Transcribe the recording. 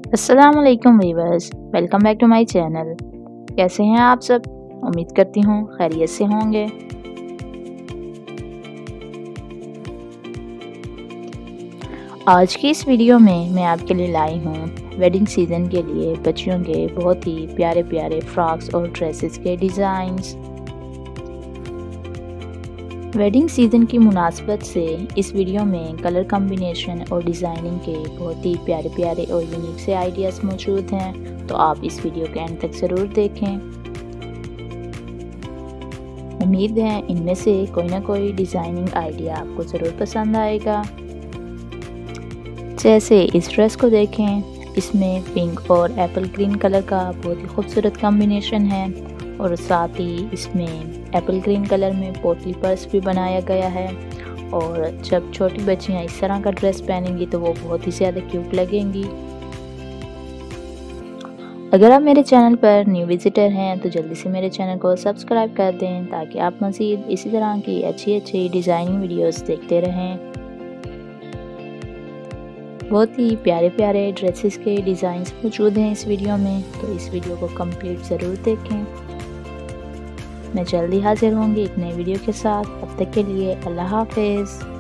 अस्सलामुअलैकुम viewers, welcome back to my channel. कैसे हैं आप सब? उम्मीद करती हूँ खैरियत से होंगे। आज की इस वीडियो में मैं आपके लिए लाई हूँ वेडिंग सीज़न के लिए बच्चियों के बहुत ही प्यारे प्यारे फ्रॉक्स और ड्रेसेस के डिज़ाइंस। वेडिंग सीज़न की मुनासबत से इस वीडियो में कलर कॉम्बिनेशन और डिज़ाइनिंग के बहुत ही प्यारे प्यारे और यूनिक से आइडियाज़ मौजूद हैं, तो आप इस वीडियो के एंड तक ज़रूर देखें। उम्मीद है इनमें से कोई ना कोई डिज़ाइनिंग आइडिया आपको ज़रूर पसंद आएगा। जैसे इस ड्रेस को देखें, इसमें पिंक और एप्पल ग्रीन कलर का बहुत ही खूबसूरत कॉम्बिनेशन है और साथ ही इसमें एप्पल ग्रीन कलर में पोटली पर्स भी बनाया गया है। और जब छोटी बच्चियां इस तरह का ड्रेस पहनेंगी तो वो बहुत ही ज़्यादा क्यूट लगेंगी। अगर आप मेरे चैनल पर न्यू विजिटर हैं तो जल्दी से मेरे चैनल को सब्सक्राइब कर दें ताकि आप मज़ीद इसी तरह की अच्छी अच्छी डिज़ाइनिंग वीडियोस देखते रहें। बहुत ही प्यारे प्यारे ड्रेसेस के डिज़ाइंस मौजूद हैं इस वीडियो में, तो इस वीडियो को कंप्लीट ज़रूर देखें। मैं जल्दी हाजिर होंगी एक नई वीडियो के साथ। तब तक के लिए अल्लाह हाफिज़।